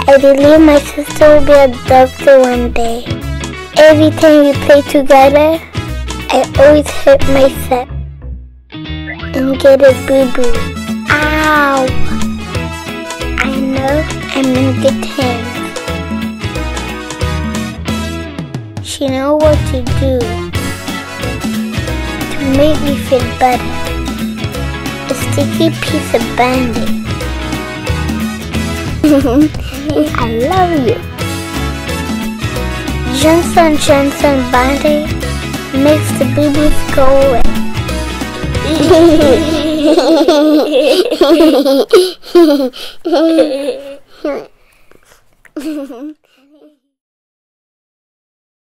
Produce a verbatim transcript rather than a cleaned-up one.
I believe my sister will be a doctor one day. Every time we play together, I always hurt myself and get a boo-boo. Ow! I know I'm in good hands. She knows what to do to make me feel better. A sticky piece of Band-Aid. I love you. Johnson Johnson Band-Aid makes the boo-boos go away.